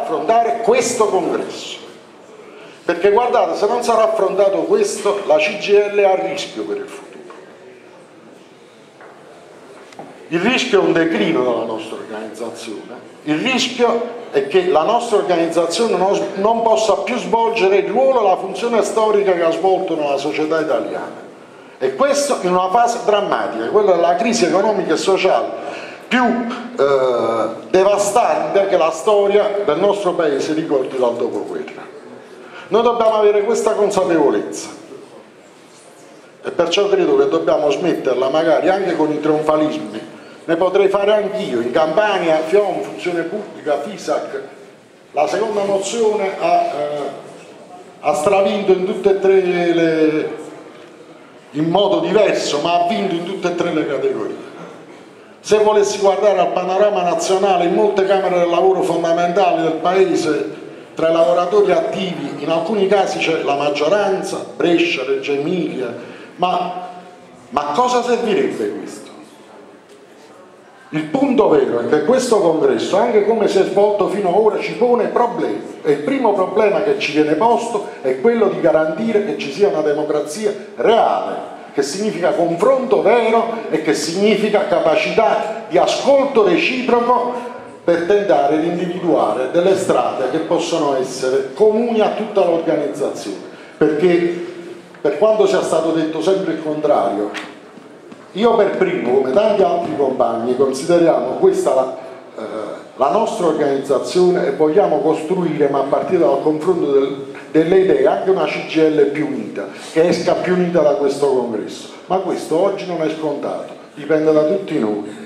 affrontare questo congresso. Perché guardate, se non sarà affrontato questo, la CGIL è a rischio per il futuro. Il rischio è un declino della nostra organizzazione, il rischio è che la nostra organizzazione non possa più svolgere il ruolo e la funzione storica che ha svolto nella società italiana. E questo in una fase drammatica, quella della crisi economica e sociale più devastante che la storia del nostro paese ricordi dal dopoguerra. Noi dobbiamo avere questa consapevolezza e perciò credo che dobbiamo smetterla magari anche con i trionfalismi. Ne potrei fare anch'io, in Campania, FIOM, Funzione Pubblica, FISAC, la seconda mozione ha stravinto in tutte e tre in modo diverso, ma ha vinto in tutte e tre le categorie. Se volessi guardare al panorama nazionale, in molte camere del lavoro fondamentali del Paese, tra i lavoratori attivi, in alcuni casi c'è la maggioranza, Brescia, Reggio Emilia, ma cosa servirebbe questo? Il punto vero è che questo congresso, anche come si è svolto fino ad ora, ci pone problemi e il primo problema che ci viene posto è quello di garantire che ci sia una democrazia reale, che significa confronto vero e che significa capacità di ascolto reciproco per tentare di individuare delle strade che possono essere comuni a tutta l'organizzazione, perché per quanto sia stato detto sempre il contrario, io per primo, come tanti altri compagni, consideriamo questa la nostra organizzazione e vogliamo costruire, ma a partire dal confronto delle idee, anche una CGIL più unita, che esca più unita da questo congresso. Ma questo oggi non è scontato, dipende da tutti noi.